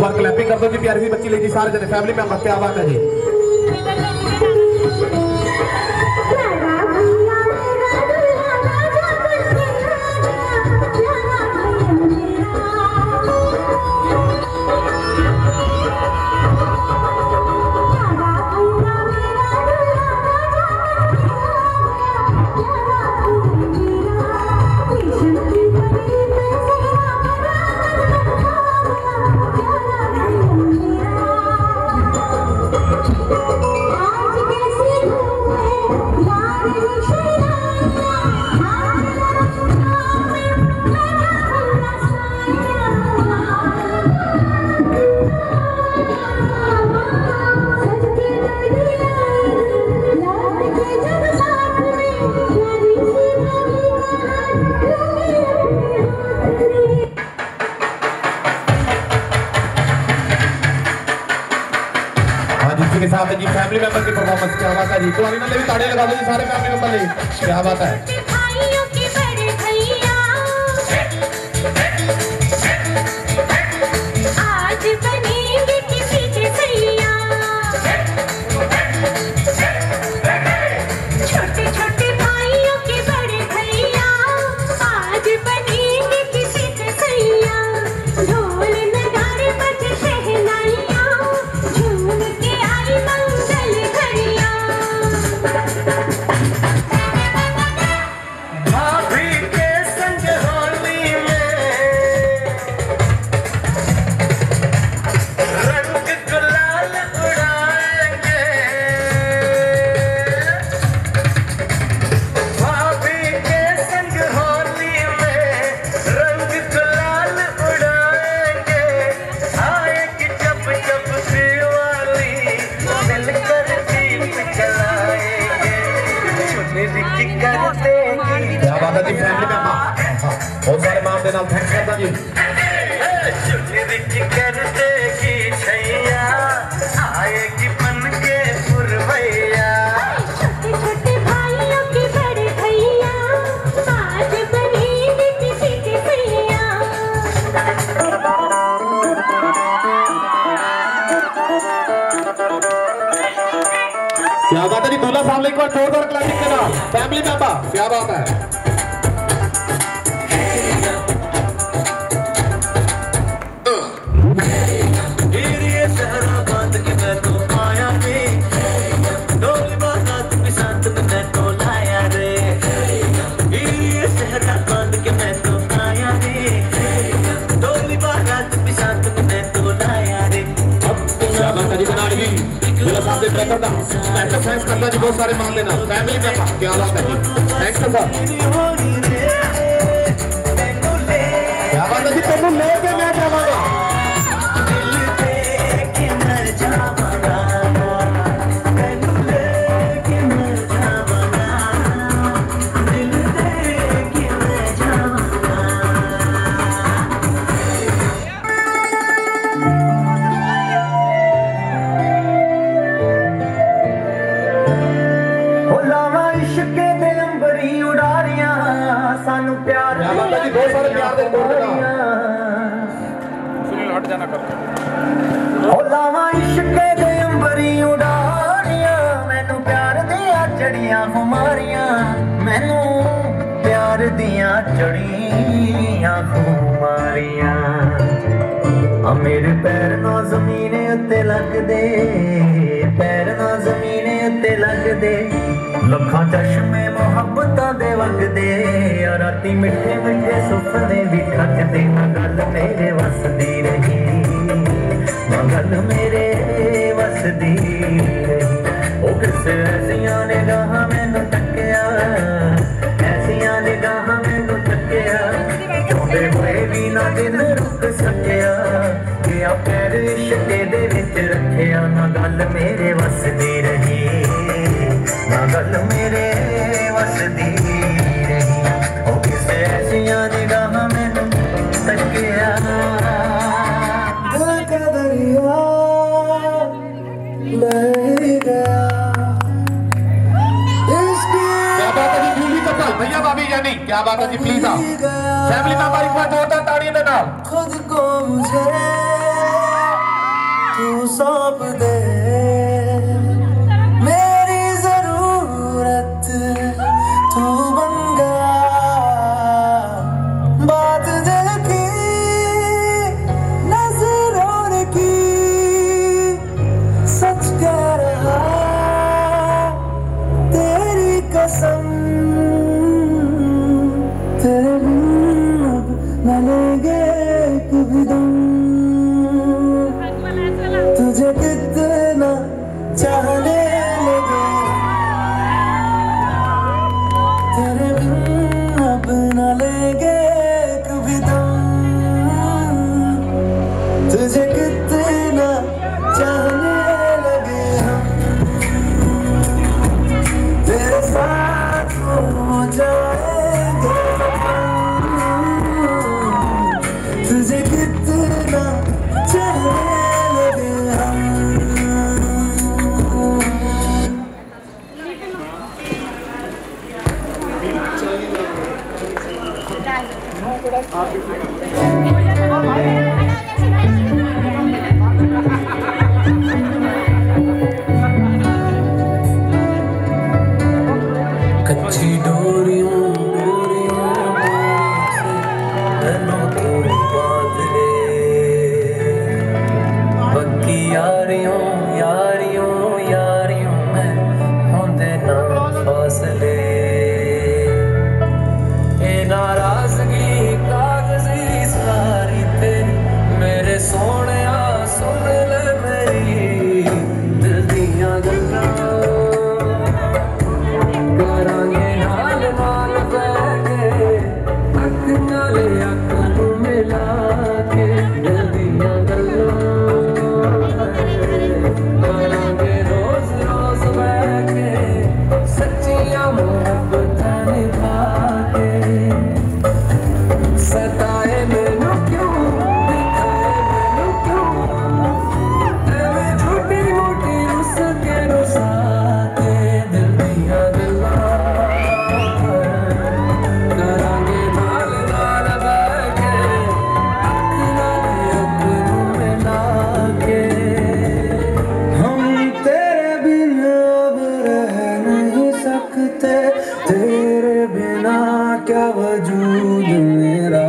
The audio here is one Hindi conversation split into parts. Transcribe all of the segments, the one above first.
बार क्लैपिंग कर दो जी प्यारी सी बच्ची ले जी सारे जने फैमिली मेंबर। क्या बात है जी। के साथ जी फैमिली मेंबर की परफॉर्मेंस। क्या बात है जी। तो अभी भी ताड़ियां लगा दो जी सारे फैमिली मेंबर ले। क्या बात है। बहुत सारे माम के नाम थैंक्स करता जी। आएगी बन के पुरवैया छोटे भाइयों की बड़े भैया आज बनेगी किसी के भैया। क्या बात है जी। दूल्हा साहब एक बार जोरदार क्लैपिंग करना फैमिली मेंबर। क्या बात है। थैंक्स करता जी। बहुत सारे मान लेना फैमिली का। क्या बात है जी। Thanks sir. क्या बात है जी। तेनू लेके मैं जावांगा। बहुत सारे प्यार दे सुनील हट जाना कर। ओ लावा इश्क दे अंबरी उड़ारियां मैनू प्यार दियां चढ़ियां खुमारियां मैनू प्यार दियां चढ़ियां खुमारियां। मेरे पैर ना ज़मीने उत्ते लग दे पैर ना ज़मीने उत्ते लग दे लखां चश्मे मोहब्बतां दे वगदे राती मिठे मिठे सुपने भी ठकदे ना गल मेरे वसदी रही ना गल मेरे वसदी रही। ओ किस ऐसियां निगाहां मैनू तक्किया ऐसियां निगाहां मैनू तक्किया चाहुंदे होए भी ना दिन रुक सकिया कि पैर इश्क दे विच रखिया ना गल मेरे वसदी रही ना गल मेरे वसदी रही। ओ किस ऐसियां निगाहां मैनू तक्किया दिल का दरिया बह गया। भैया भाभी यानी क्या बात है जी। प्लीज फैमिली मेंबर एक बार जोरदार ताड़ियां देना। खुद को मुझे सौंप दे मेरी जरूरत तू बन गया बात दिल की नजरों की सच कह रहा तेरी कसम तेरे बिन अब न लेंगे कभी दम तुझे कितना चाहने लगे तेरे बिन अब न लेंगे कभी दम तुझे कितना चाहने लगे हम तेरे साथ हो जाएंगे तुझे कितना चाहने लगे हम कच्ची डोरियों बांध ले पक्की यारियों यारियों यारियों में होंदे ना फासले ए नाराजगी कागजी सारी तेरी मेरे सोने सुन ले मेरी दिल दियां गल्लां करांगे नाल नाल बैठे अख नाले अख नूं मिला के दिल दियां गल्लां करांगे रोज रोज बैठे सच्चियां मोहब्बतां निभा के सताए मैनू क्यों दिखाए मैनू क्यों एवें झूठी मूठी रुस के रुसा के दिल दियां गल्लां करांगे नाल नाल बैठे अख नाले अख नूं मिला के हम तेरे बिन अब रह नहीं सकते तेरे बिना क्या वजूद मेरा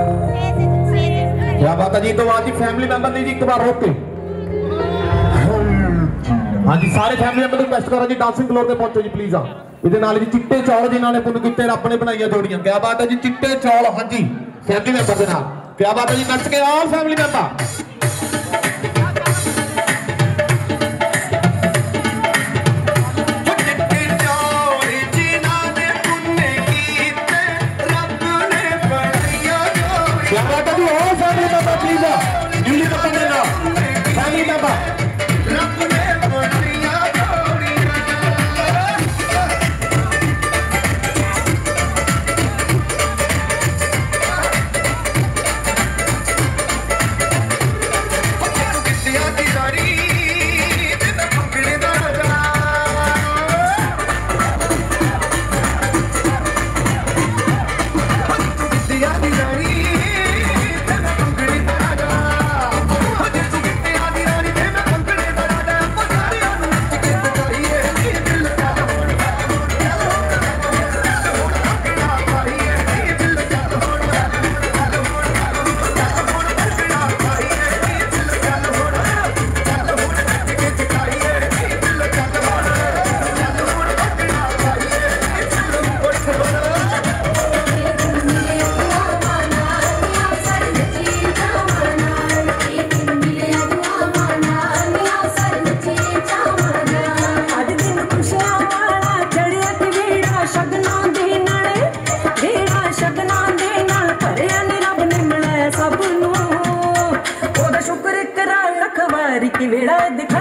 क्या बात है जी। तो आज फैमिली मेंबर ने जी एक बार रोक के हाँ जी सारे फैमिली मेंबर रिक्वेस्ट करो जी डांसिंग फ्लोर पे पहुंचो जी प्लीज। हाँ ਇਹਦੇ ਨਾਲ ਜੀ ਚਿੱਟੇ ਚੌਲ ਜਿਨ੍ਹਾਂ ਨੇ ਪੁੰਨ ਕੀਤੇ ਰੱਬ ਨੇ ਬਣਾਈਆਂ ਜੋੜੀਆਂ क्या बात है जी ਚਿੱਟੇ ਚੌਲ हाँ जी फैमिली मेंबर ਦੇ ਨਾਲ क्या बात है जी नच के ऑल फैमिली मेंबर क्या बात है जी all family member please newly member ਦੇ ਨਾਲ फैमिली मेंबर की वेड़ा दिखा